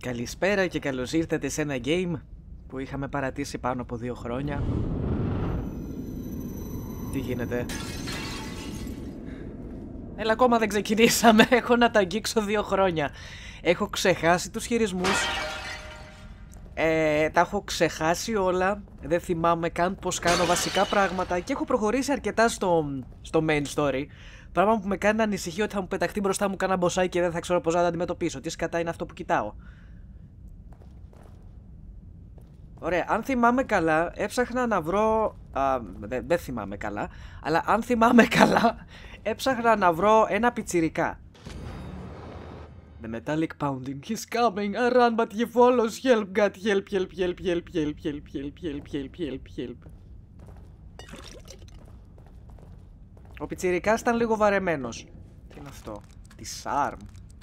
Καλησπέρα και καλώς ήρθατε σε ένα game που είχαμε παρατήσει πάνω από 2 χρόνια. Τι γίνεται? Έλα, ακόμα δεν ξεκινήσαμε. Έχω να τα αγγίξω 2 χρόνια. Έχω ξεχάσει τους χειρισμούς. Τα έχω ξεχάσει όλα. Δεν θυμάμαι καν πως κάνω βασικά πράγματα. Και έχω προχωρήσει αρκετά στο main story. Πράγμα που με κάνει να ανησυχεί ότι θα μου πεταχτεί μπροστά μου κάνα μποσάκι και δεν θα ξέρω πως να το αντιμετωπίσω. Τι σκατά είναι αυτό που κοιτάω? Ωραία, αν θυμάμαι καλά, έψαχνα να βρω... δεν θυμάμαι καλά, αλλά αν θυμάμαι καλά, έψαχνα να βρω ένα πιτσιρικά. The metallic pounding, he's coming, I run but he follows, help God, help, help, help, help, help, help, help, help, help, help, help. Ο πιτσιρικάς ήταν λίγο βαρεμένος. Τι είναι αυτό? Disarm.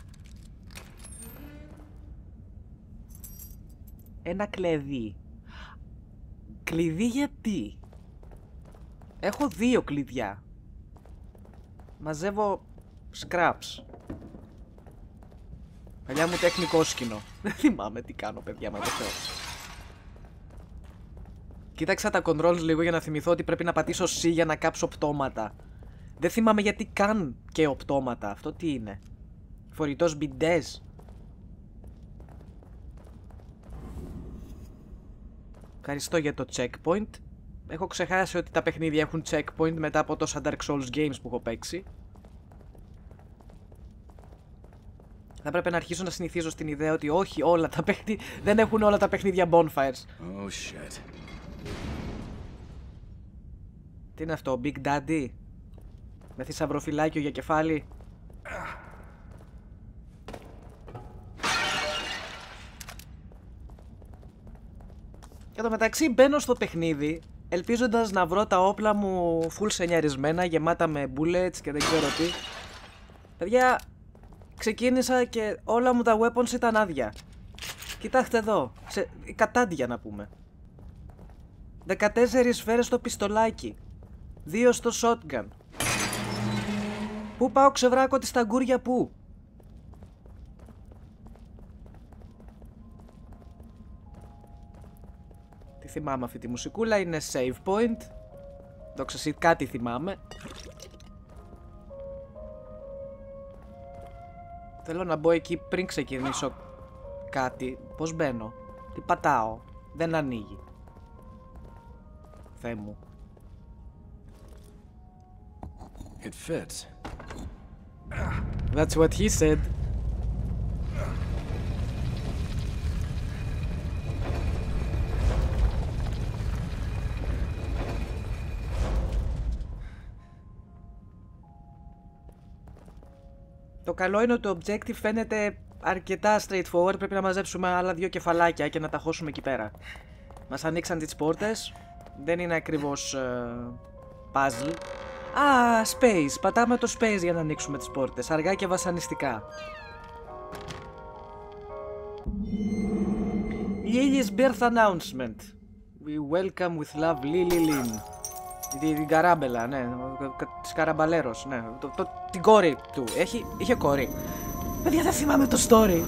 Ένα κλειδί. Κλειδί γιατί? Έχω 2 κλειδιά. Μαζεύω scraps. Παλιά μου τεχνικό σκηνό. Δεν θυμάμαι τι κάνω, παιδιά, με το Θεό. Κοίταξα τα controls λίγο για να θυμηθώ ότι πρέπει να πατήσω C για να κάψω πτώματα. Δεν θυμάμαι γιατί καν και οπτώματα. Αυτό τι είναι? Φορητός μπιντές? Ευχαριστώ για το checkpoint. Έχω ξεχάσει ότι τα παιχνίδια έχουν checkpoint μετά από τόσα Dark Souls games που έχω παίξει. Θα πρέπει να αρχίσω να συνηθίζω στην ιδέα ότι όχι όλα τα παιχνίδια... δεν έχουν όλα τα παιχνίδια bonfires. Oh shit. Τι είναι αυτό, Big Daddy? Με θησαυροφυλάκιο για κεφάλι. Εν τω μεταξύ μπαίνω στο παιχνίδι ελπίζοντας να βρω τα όπλα μου full σενιαρισμένα, γεμάτα με bullets και δεν ξέρω τι. Παιδιά, ξεκίνησα και όλα μου τα weapons ήταν άδεια. Κοιτάξτε εδώ, κατάντια να πούμε. 14 σφαίρες στο πιστολάκι, 2 στο shotgun. Πού πάω ξεβράκω τη σταγκούρια, πού? Τι θυμάμαι αυτή τη μουσικούλα? Είναι save point. Δόξα εσύ, κάτι θυμάμαι. Θέλω να μπω εκεί πριν ξεκινήσω κάτι. Πώς μπαίνω? Τι πατάω? Δεν ανοίγει. Θεέ μου. It fits. That's what he said. Το καλό είναι ότι το objective φαίνεται αρκετά straightforward. Πρέπει να μαζέψουμε άλλα 2 κεφαλάκια και να τα χώσουμε εκεί πέρα. Μας ανοίξαν τις πόρτες. Δεν είναι ακριβώς puzzle. Space. Πατάμε το space για να ανοίξουμε τις πόρτες. Αργά και βασανιστικά. Lily's birth announcement. We welcome with love Lily Lynn. Την καράμπελα, ναι. Της καραμπαλέρος, ναι. Την κόρη του. Είχε κόρη. Παιδιά, δεν θυμάμαι το story.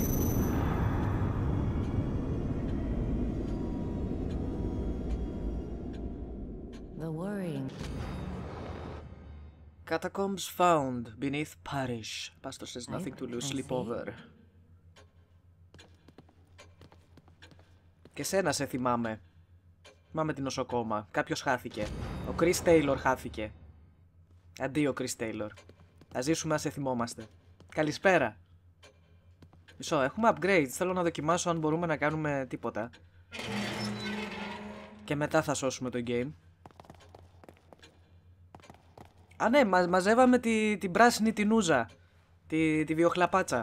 Catacombs found beneath parish. Pastor says nothing to lose, sleep over. Και σένα σε θυμάμαι. Θυμάμαι την νοσοκόμα. Κάποιος χάθηκε. Ο Chris Taylor χάθηκε. Αντίο, Chris Taylor. Θα ζήσουμε αν σε θυμόμαστε. Καλησπέρα. Μισό, έχουμε upgrades. Θέλω να δοκιμάσω αν μπορούμε να κάνουμε τίποτα. Και μετά θα σώσουμε το game. Α, ναι, μαζεύαμε την πράσινη την ούζα. Τη βιοχλαπάτσα.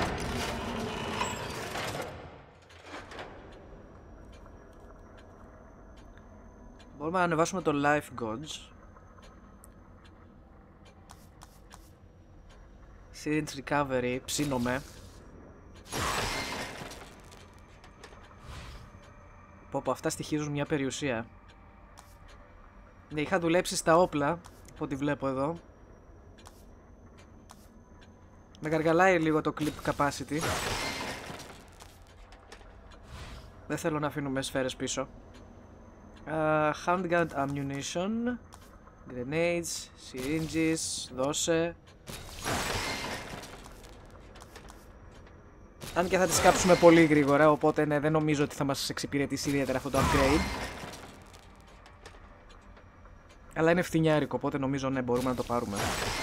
Μπορούμε να ανεβάσουμε το Life Gods. Syringe Recovery, ψήνομαι. Πω, αυτά στοιχίζουν μια περιουσία. Ναι, είχα δουλέψει στα όπλα, από ό,τι βλέπω εδώ. Με γαργαλάει λίγο το clip capacity. Δεν θέλω να αφήνουμε σφαίρες πίσω. Handgun ammunition. Grenades, syringes, δώσε. Αν και θα τις κάψουμε πολύ γρήγορα, οπότε ναι, δεν νομίζω ότι θα μας εξυπηρετήσει ιδιαίτερα αυτό το upgrade. Αλλά είναι φθηνιάρικο, οπότε νομίζω ναι, μπορούμε να το πάρουμε.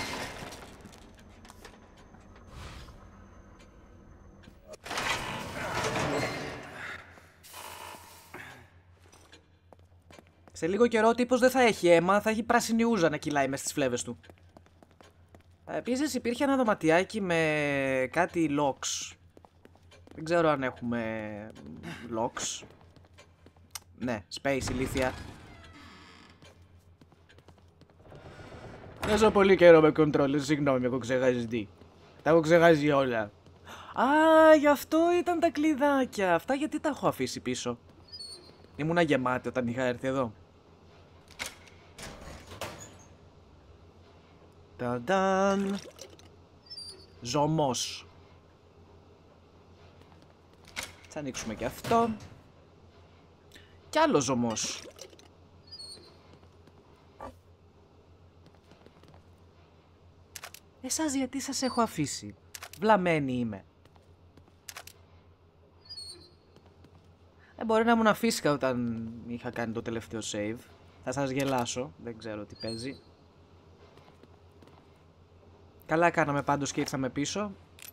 Σε λίγο καιρό ο τύπος δεν θα έχει αίμα, θα έχει πράσινη ούζα να κυλάει μες στις φλέβες του. Επίσης υπήρχε ένα δωματιάκι με κάτι locks. Δεν ξέρω αν έχουμε locks. Ναι, space, ηλίθεια. Παίζω πολύ καιρό με controller, συγγνώμη, έχω ξεχάσει τι. Τα έχω ξεχάσει όλα. Α, γι' αυτό ήταν τα κλειδάκια. Αυτά γιατί τα έχω αφήσει πίσω. Ήμουνα γεμάτη όταν είχα έρθει εδώ. Ταντάν. Ζωμός. Θα ανοίξουμε και αυτό. Κι άλλο ζωμός. Εσάς γιατί σας έχω αφήσει? Βλαμμένη είμαι. Μπορεί να ήμουν αφήσικα όταν είχα κάνει το τελευταίο save. Θα σας γελάσω, δεν ξέρω τι παίζει. Καλά κάναμε πάντως και ήρθαμε πίσω.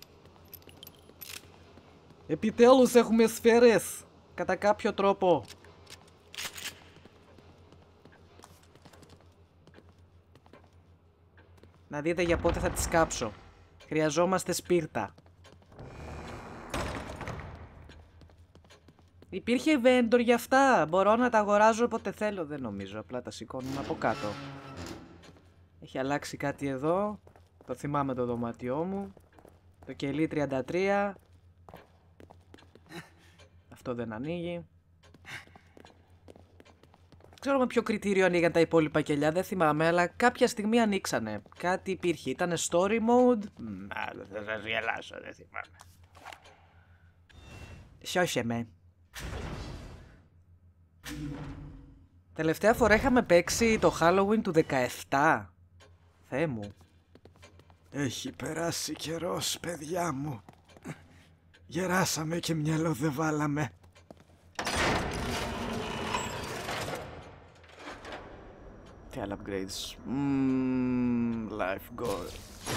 Επιτέλους έχουμε σφαίρες. Κατά κάποιο τρόπο. Να δείτε για πότε θα τις κάψω. Χρειαζόμαστε σπίρτα. Υπήρχε vendor για αυτά. Μπορώ να τα αγοράζω όποτε θέλω. Δεν νομίζω. Απλά τα σηκώνουμε από κάτω. Έχει αλλάξει κάτι εδώ. Το θυμάμαι το δωμάτιό μου. Το κελί 33. Αυτό δεν ανοίγει. Δεν ξέρω με ποιο κριτήριο ανοίγαν τα υπόλοιπα κελιά. Δεν θυμάμαι. Αλλά κάποια στιγμή ανοίξανε. Κάτι υπήρχε. Ήτανε story mode. Θα σας γελάσω. Δεν θυμάμαι. Σιώσε με. Τελευταία φορά είχαμε παίξει το Halloween του 17. Θεέ μου. Έχει περάσει καιρός, παιδιά μου. Γεράσαμε και μυαλό δεν βάλαμε. Τι άλλα upgrades? Life goal.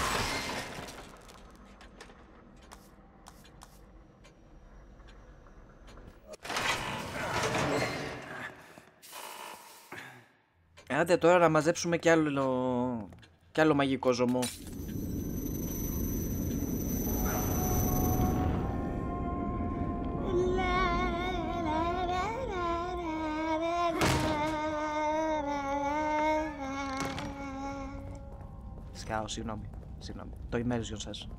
Άντε τώρα να μαζέψουμε κι άλλο μαγικό ζωμό. Σκάω, συγγνώμη. Το immersion σας.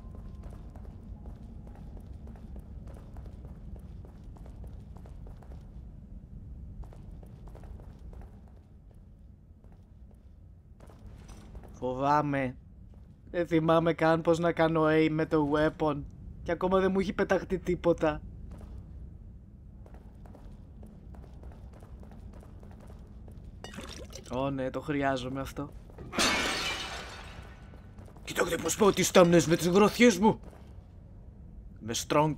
Φοβάμαι. Δεν θυμάμαι καν πως να κάνω aim με το weapon. Και ακόμα δεν μου έχει πεταχτεί τίποτα. Ω ναι, το χρειάζομαι αυτό. Κοιτάξτε πως πάω τις στάμνες με τις γροθιές μου. Με strong.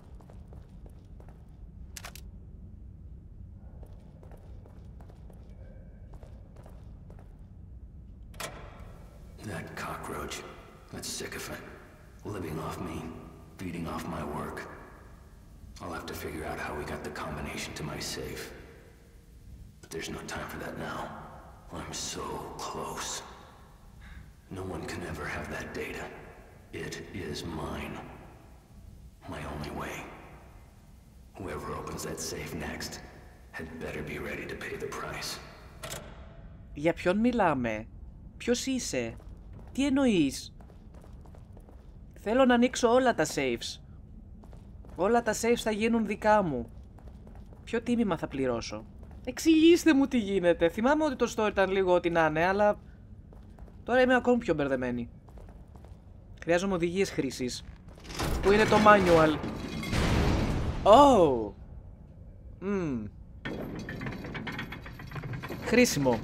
That cockroach, that sycophant, living off me, feeding off my work. I'll have to figure out how we got the combination to my safe. But there's no time for that now. I'm so close. No one can ever have that data. It is mine. My only way. Whoever opens that safe next had better be ready to pay the price. Για ποιον μιλάμε? Ποιος είσαι? Τι εννοείς? Θέλω να ανοίξω όλα τα saves. Όλα τα saves θα γίνουν δικά μου. Ποιο τίμημα θα πληρώσω? Εξηγήστε μου τι γίνεται. Θυμάμαι ότι το store ήταν λίγο ό,τι να είναι, αλλά τώρα είμαι ακόμη πιο μπερδεμένη. Χρειάζομαι οδηγίες χρήσης. Πού είναι το manual? Oh! Χρήσιμο.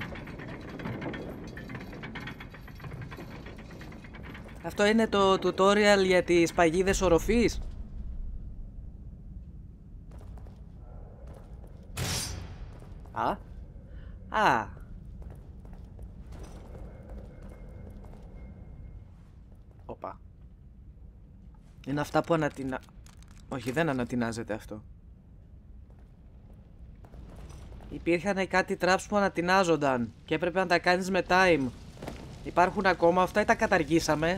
Αυτό είναι το tutorial για τις παγίδες οροφής. Οπα. Είναι αυτά που όχι, δεν ανατινάζεται αυτό. Υπήρχαν κάτι traps που ανατινάζονταν και έπρεπε να τα κάνεις με time. Υπάρχουν ακόμα αυτά ή τα καταργήσαμε?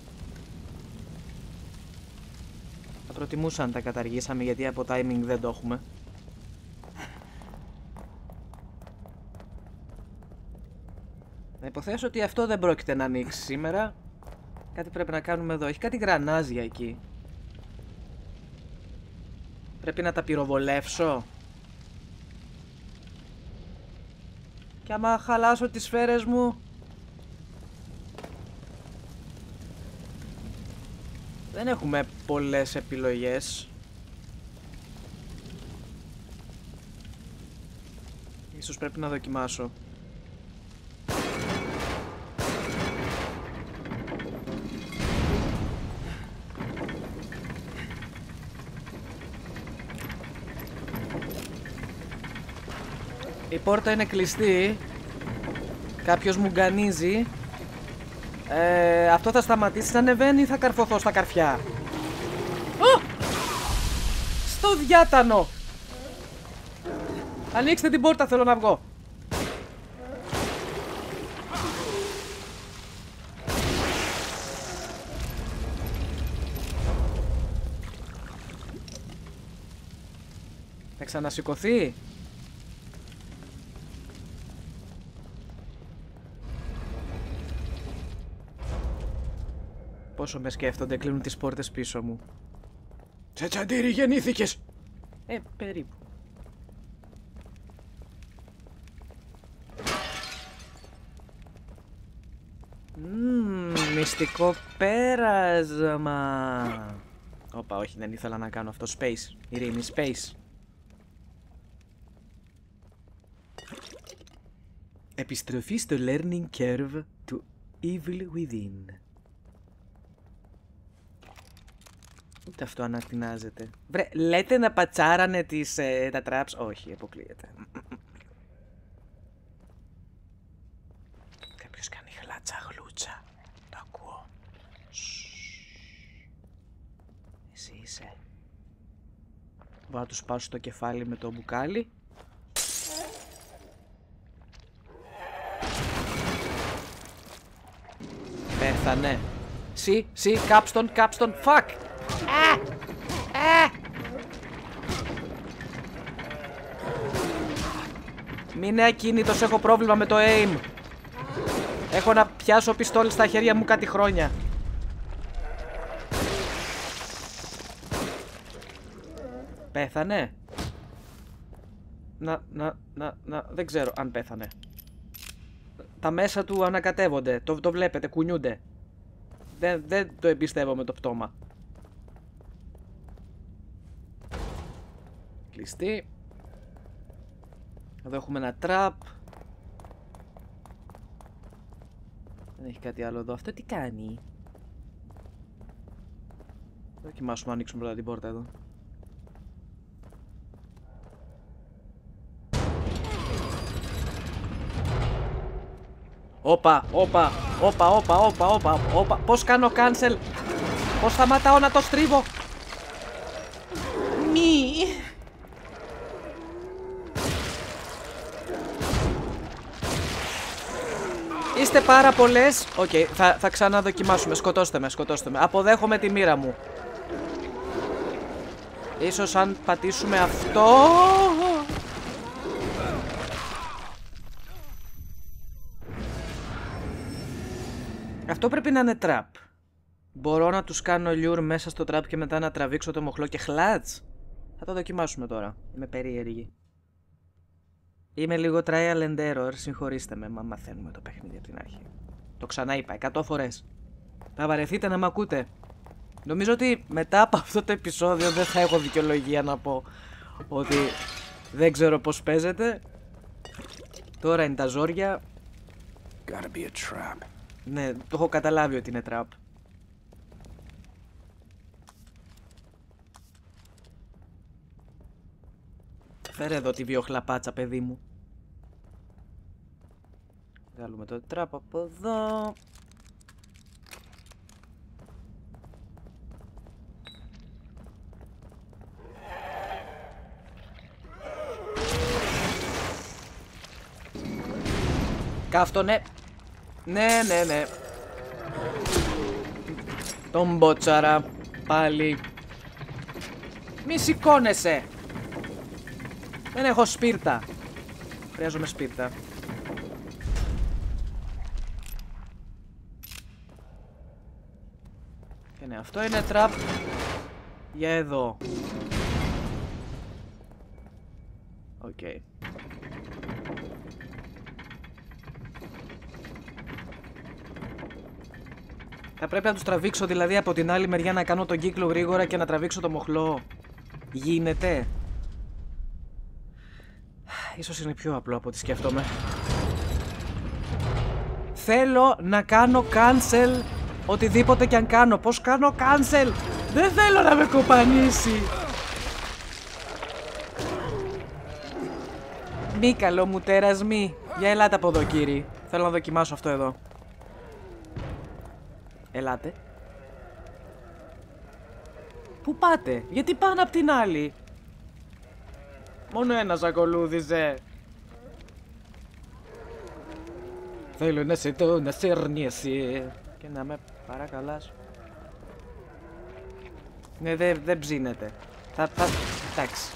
Θα προτιμούσα αν τα καταργήσαμε, γιατί από timing δεν το έχουμε. Να υποθέσω ότι αυτό δεν πρόκειται να ανοίξει σήμερα. Κάτι πρέπει να κάνουμε εδώ. Έχει κάτι γρανάζια εκεί. Πρέπει να τα πυροβολεύσω. Και άμα χαλάσω τις σφαίρες μου... Δεν έχουμε πολλές επιλογές. Ίσως πρέπει να δοκιμάσω. Η πόρτα είναι κλειστή. Κάποιος μου γκανίζει. Αυτό θα σταματήσει να ανεβαίνει ή θα καρφωθώ στα καρφιά? Στο διάτανο! Ανοίξτε την πόρτα, θέλω να βγω. Θα ξανασηκωθεί? Πόσο με σκέφτονται, κλείνουν τις πόρτες πίσω μου. Σε τσαντήρι γεννήθηκες! Περίπου. Μυστικό πέρασμα. Όπα, όχι, δεν ήθελα να κάνω αυτό. Space, ειρήνη, space. Επιστροφή στο learning curve του Evil Within. Ούτε αυτό ανατινάζεται. Βρε, λέτε να πατσάρανε τα traps? Όχι, αποκλείεται. Κάποιος κάνει χλάτσα γλούτσα. Το ακούω. Εσύ είσαι. Μπορώ να του σπάσω το κεφάλι με το μπουκάλι. Πέθανε. Capstone, fuck! Μην είναι ακίνητος, έχω πρόβλημα με το aim. Έχω να πιάσω πιστόλι στα χέρια μου κάτι χρόνια. Πέθανε. Δεν ξέρω αν πέθανε. Τα μέσα του ανακατεύονται, το βλέπετε, κουνιούνται. Δεν το εμπιστεύομαι το πτώμα. Κλειστή. Εδώ έχουμε ένα τραπ. Δεν έχει κάτι άλλο εδώ. Αυτό τι κάνει? Δοκιμάσουμε να ανοίξουμε πρώτα την πόρτα εδώ. Όπα. Πώς κάνω cancel? Πώς σταματάω να το στρίβω? Είστε πάρα πολλές. Οκ, θα ξαναδοκιμάσουμε. Σκοτώστε με. Αποδέχομαι τη μοίρα μου. Ίσως αν πατήσουμε αυτό... Αυτό πρέπει να είναι τραπ. Μπορώ να τους κάνω lure μέσα στο τραπ και μετά να τραβήξω το μοχλό και χλάτς. Θα το δοκιμάσουμε τώρα. Είμαι περίεργη. Είμαι λίγο trial and error, συγχωρήστε με, μα μαθαίνουμε το παιχνίδι από την αρχή. Το ξαναείπα 100 φορές. Θα βαρεθείτε να μ' ακούτε. Νομίζω ότι μετά από αυτό το επεισόδιο δεν θα έχω δικαιολογία να πω ότι δεν ξέρω πώς παίζεται. Τώρα είναι τα ζόρια. Gotta be a trap. Ναι, το έχω καταλάβει ότι είναι τραπ. Φέρε εδώ τη βιοχλαπάτσα, παιδί μου. Βγάλουμε το τραπ από εδώ. Κάφτονε. Ναι, ναι, ναι. Τον μπότσαρα. Πάλι. Μη σηκώνεσαι. Δεν έχω σπίρτα. Χρειάζομαι σπίρτα. Και ναι, αυτό είναι τραπ για εδώ. Οκ. Θα πρέπει να τους τραβήξω δηλαδή από την άλλη μεριά, να κάνω τον κύκλο γρήγορα και να τραβήξω το μοχλό. Γίνεται. Ίσως είναι πιο απλό από ό,τι σκέφτομαι. Θέλω να κάνω cancel οτιδήποτε και αν κάνω. Πώς κάνω cancel? Δεν θέλω να με κοπανίσει. Μη καλό μου τέρας, μη. Για ελάτε από εδώ, κύριοι. Θέλω να δοκιμάσω αυτό εδώ. Ελάτε. Πού πάτε? Γιατί πάνε απ' την άλλη? Μόνο ένας ακολούθησε. Θέλω να σε δω, να σε αρνιέσαι. Και να με παρακαλάς. Ναι, δεν ψήνεται. Εντάξει.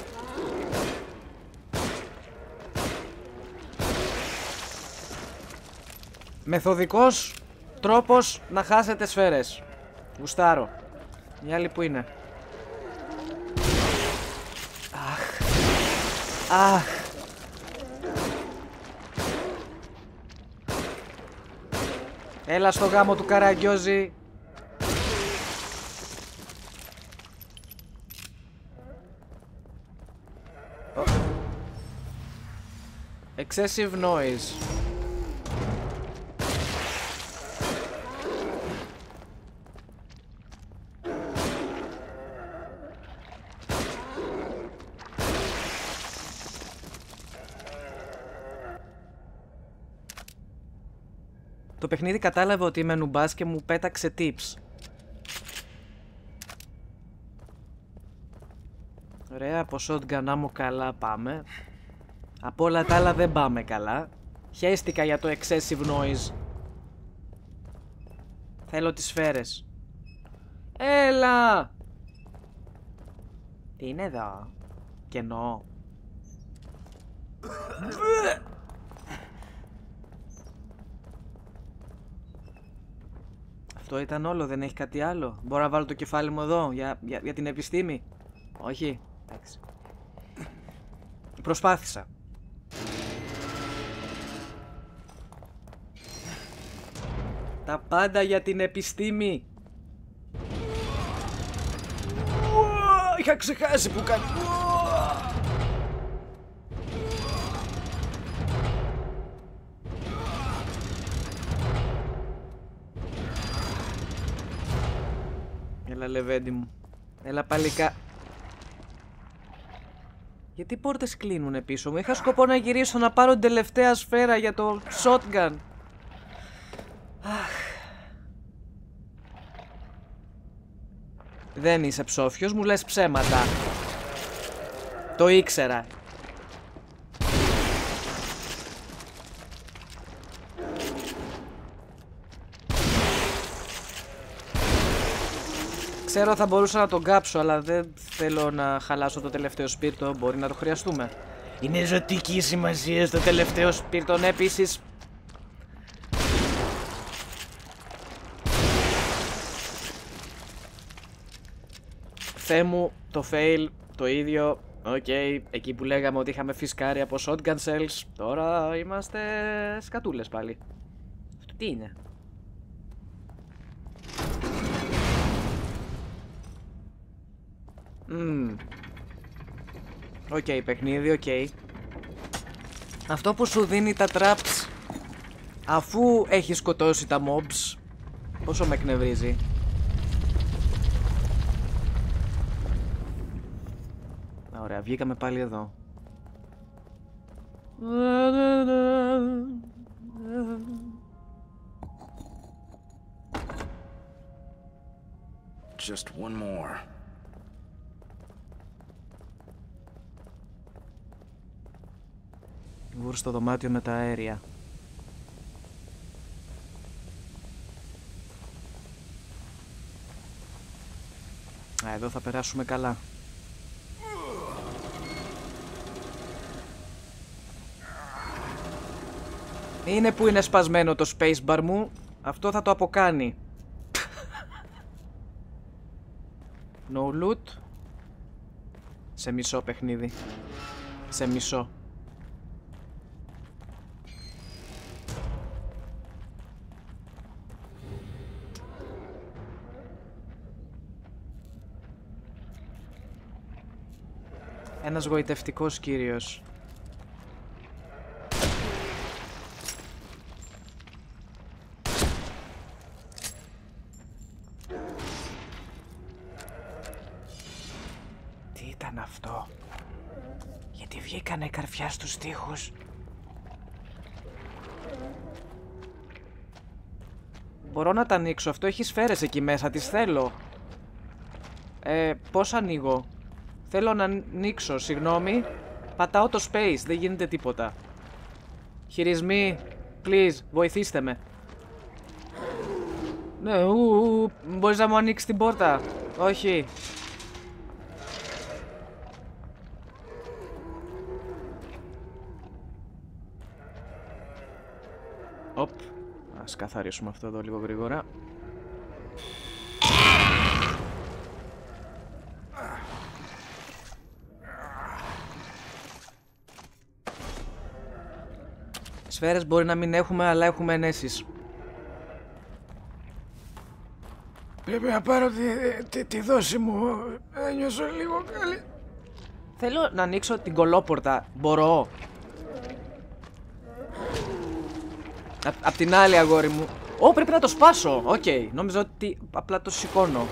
Μεθοδικός τρόπος να χάσετε σφαίρες. Γουστάρω. Η άλλη που είναι? Αχ. Έλα στο γάμο του Καραγκιόζη. Excessive noise. Το παιχνίδι κατάλαβε ότι είμαι νουμπάς και μου πέταξε tips. Ωραία, από shotgun άμμο καλά πάμε. Από όλα τα άλλα δεν πάμε καλά. Χαίστηκα για το excessive noise. Θέλω τις σφαίρες. Έλα! Τι είναι εδώ? Κενό. Αυτό ήταν όλο, δεν έχει κάτι άλλο? Μπορώ να βάλω το κεφάλι μου εδώ για την επιστήμη? Όχι. Εντάξει. Προσπάθησα. Τα πάντα για την επιστήμη. Είχα ξεχάσει που κάνει. Έλα λεβέντι μου. Έλα παλικά. Γιατί οι πόρτες κλείνουνε πίσω μου? Είχα σκοπό να γυρίσω να πάρω την τελευταία σφαίρα για το shotgun. Αχ. Δεν είσαι ψόφιος, μου λες ψέματα. Το ήξερα. Ξέρω θα μπορούσα να τον κάψω, αλλά δεν θέλω να χαλάσω το τελευταίο σπίρτο. Μπορεί να το χρειαστούμε. Είναι ζωτική σημασία στο τελευταίο σπίρτο. Ναι, επίσης. Θεέ μου, το fail, το ίδιο. Οκ, εκεί που λέγαμε ότι είχαμε φυσκάρει από shotgun shells, τώρα είμαστε σκατούλες πάλι. Αυτό τι είναι? Οκ, παιχνίδι, οκ. Αυτό που σου δίνει τα traps αφού έχει σκοτώσει τα mobs, πόσο με εκνευρίζει. Ωραία, βγήκαμε πάλι εδώ. Just one more. Βούρ στο δωμάτιο με τα αέρια. Εδώ θα περάσουμε καλά. Είναι που είναι σπασμένο το spacebar μου. Αυτό θα το αποκάνει. No loot. Σε μισό παιχνίδι. Σε μισό. Ένας γοητευτικός κύριος. Τι ήταν αυτό? Γιατί βγήκανε καρφιά στους τοίχους? Μπορώ να τα ανοίξω, αυτό έχει σφαίρες εκεί μέσα, τις θέλω. Πώς ανοίγω? Θέλω να ανοίξω, συγγνώμη. Πατάω το space, δεν γίνεται τίποτα. Χειρισμοί, please, βοηθήστε με. Ναι, μπορείς να μου ανοίξεις την πόρτα? Όχι. Οπ, ας καθαρίσουμε αυτό εδώ λίγο γρήγορα. Σφαίρες μπορεί να μην έχουμε, αλλά έχουμε ενέσεις. Πρέπει να πάρω τη δόση μου. Νιώσω λίγο καλή. Θέλω να ανοίξω την κολόπορτα. Μπορώ? Απ' την άλλη, αγόρι μου. Ω, πρέπει να το σπάσω. Οκ, νόμιζα ότι απλά το σηκώνω.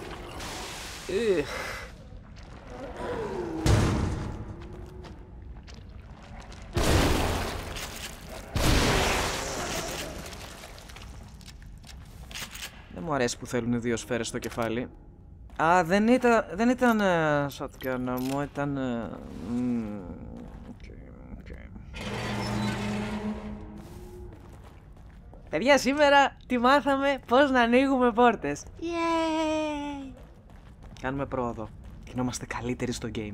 Δεν μου αρέσει που θέλουν δύο σφαίρες στο κεφάλι. Α, δεν ήταν shotgun μου, ήταν... Παιδιά, σήμερα τι μάθαμε? Πώς να ανοίγουμε πόρτες. Yay! Κάνουμε πρόοδο. Γινόμαστε καλύτεροι στο game.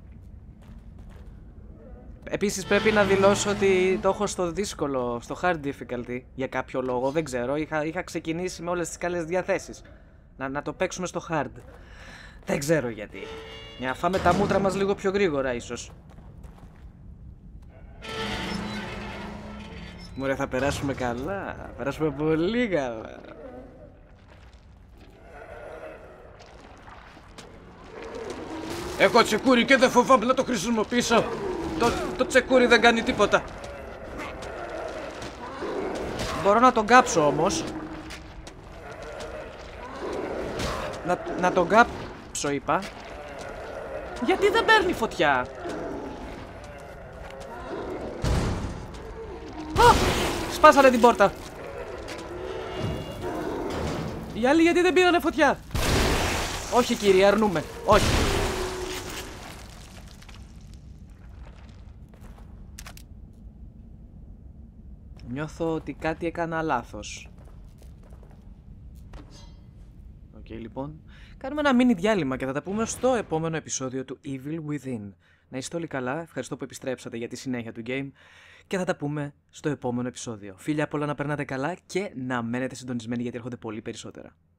Επίσης πρέπει να δηλώσω ότι το έχω στο δύσκολο, στο hard difficulty, για κάποιο λόγο, δεν ξέρω. Είχα ξεκινήσει με όλες τις καλές διαθέσεις. Να το παίξουμε στο hard. Δεν ξέρω γιατί. Για να φάμε τα μούτρα μας λίγο πιο γρήγορα ίσως. Μωρέ, θα περάσουμε καλά. Θα περάσουμε πολύ καλά. Έχω τσεκούρι και δεν φοβάμαι να το χρησιμοποιήσω. Το τσεκούρι δεν κάνει τίποτα. Μπορώ να τον κάψω όμως. Να τον κάψω είπα. Γιατί δεν παίρνει φωτιά? Α! Σπάσανε την πόρτα. Οι άλλοι γιατί δεν πήρανε φωτιά? Όχι κύριε, αρνούμε. Όχι. Νιώθω ότι κάτι έκανα λάθος. Οκ, λοιπόν. Κάνουμε ένα mini διάλειμμα και θα τα πούμε στο επόμενο επεισόδιο του Evil Within. Να είστε όλοι καλά, ευχαριστώ που επιστρέψατε για τη συνέχεια του game και θα τα πούμε στο επόμενο επεισόδιο. Φίλια πολλά, να περνάτε καλά και να μένετε συντονισμένοι γιατί έρχονται πολύ περισσότερα.